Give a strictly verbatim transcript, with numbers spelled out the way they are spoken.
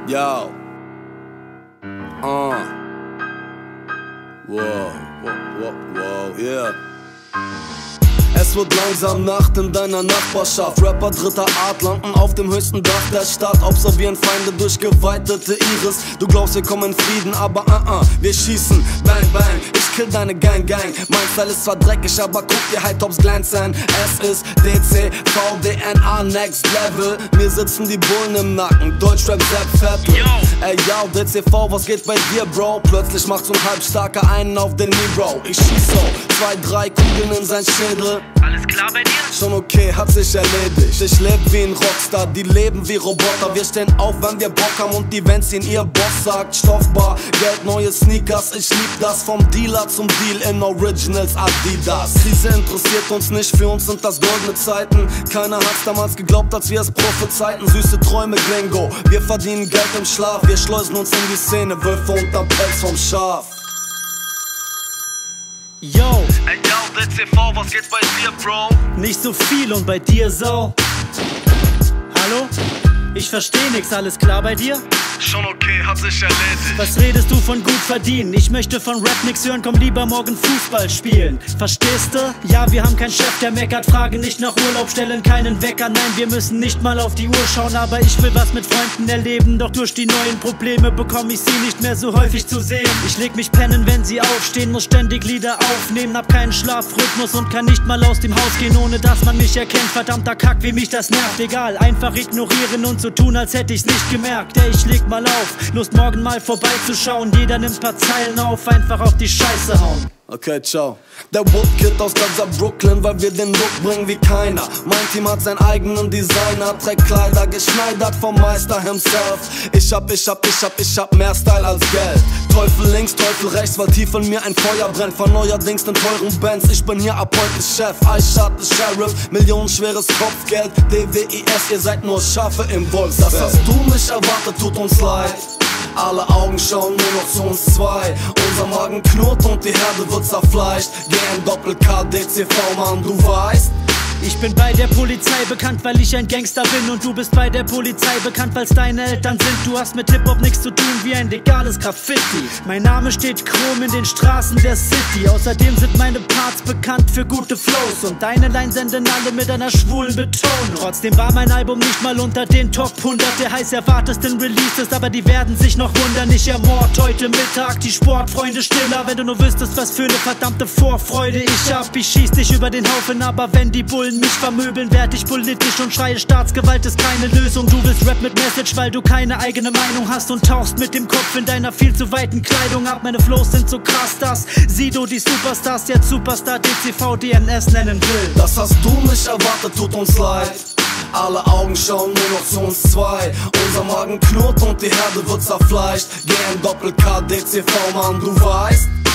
Yo. Uh. Wow, wow, wow, wow, yeah. Es wird langsam Nacht in deiner Nachbarschaft. Rapper dritter Art landen auf dem höchsten Dach der Stadt. Observieren Feinde durch geweitete Iris. Du glaubst, wir kommen in Frieden, aber uh uh, wir schießen. Bang, bang, ich kill deine Gang, Gang. Mein Style ist zwar dreckig, aber guck dir High-Tops glänzen. Es ist D C, V D N A, Next Level. Mir sitzen die Bullen im Nacken. Deutschrap, Sepp, Fett. Ey, yo, D C V, was geht bei dir, Bro? Plötzlich macht so ein Halbstarker einen auf den Knee, Bro. Ich schieß so, zwei, drei Kugeln in sein Schädel. Alles klar bei dir? Schon okay, hat sich erledigt. Ich leb wie ein Rockstar, die leben wie Roboter. Wir stehen auf, wenn wir Bock haben und die Vans ihn ihr Boss sagt. Stoffbar, Geld, neue Sneakers, ich lieb das. Vom Dealer zum Deal in Originals Adidas. Krise interessiert uns nicht, für uns sind das goldene Zeiten. Keiner hat's damals geglaubt, als wir es prophezeiten. Süße Träume, Gringo, wir verdienen Geld im Schlaf. Wir schleusen uns in die Szene, Wölfe unterm Pelz vom Schaf. Yo, ey yo, D C V, was geht bei dir, Bro? nicht so viel und bei dir so. Hallo? Ich versteh nix, alles klar bei dir? Schon okay, hat sich erledigt. Was redest du von gut verdienen? Ich möchte von Rap nix hören, komm lieber morgen Fußball spielen. Verstehst du? Ja, wir haben keinen Chef, der meckert, fragen nicht nach Urlaub, stellen keinen Wecker. Nein, wir müssen nicht mal auf die Uhr schauen, aber ich will was mit Freunden erleben. Doch durch die neuen Probleme bekomme ich sie nicht mehr so häufig zu sehen. Ich leg mich pennen, wenn sie aufstehen, muss ständig Lieder aufnehmen, hab keinen Schlafrhythmus und kann nicht mal aus dem Haus gehen, ohne dass man mich erkennt. Verdammter Kack, wie mich das nervt. Egal, einfach ignorieren und so tun, als hätte ich's nicht gemerkt. Ey, ich leg mal auf, Lust morgen mal vorbeizuschauen. Jeder nimmt paar Zeilen auf, einfach auf die Scheiße hauen. Okay, ciao. Der Woodkid aus ganz Brooklyn, weil wir den Look bringen wie keiner. Mein Team hat seinen eigenen Designer, trägt Kleider geschneidert vom Meister himself. Ich hab, ich hab, ich hab, ich hab mehr Style als Geld. Teufel links, Teufel rechts, weil tief in mir ein Feuer brennt. Von neuerdings den teuren Bands, ich bin hier ab heute Chef. Eichstatt ist Sheriff, millionenschweres Kopfgeld. D W I S, ihr seid nur Schafe im Wolfsfeld. Das hast du nicht erwartet, tut uns leid. Alle Augen schauen nur noch zu uns zwei. Unser Magen knurrt und die Herde wird zerfleischt. G N Doppel-K, D C V, Mann, du weißt. Ich bin bei der Polizei bekannt, weil ich ein Gangster bin. Und du bist bei der Polizei bekannt, weil's deine Eltern sind. Du hast mit Hip-Hop nichts zu tun wie ein legales Graffiti. Mein Name steht krumm in den Straßen der City. Außerdem sind meine Parts bekannt für gute Flows. Und deine Lines senden alle mit einer schwulen Betonung. Trotzdem war mein Album nicht mal unter den Top hundert der heiß erwartesten Releases. Aber die werden sich noch wundern. Ich ermord heute Mittag die Sportfreunde stiller. Wenn du nur wüsstest, was für eine verdammte Vorfreude ich hab. Ich schieß dich über den Haufen, aber wenn die Bullen mich vermöbeln, werd ich politisch und schreie, Staatsgewalt ist keine Lösung. Du willst Rap mit Message, weil du keine eigene Meinung hast und tauchst mit dem Kopf in deiner viel zu weiten Kleidung ab. Meine Flows sind so krass, dass Sido die Superstars jetzt Superstar D C V D N S nennen will. Das hast du nicht erwartet, tut uns leid. Alle Augen schauen nur noch zu uns zwei. Unser Magen knurrt und die Herde wird zerfleischt. G N Doppel-K, D C V, Mann, du weißt.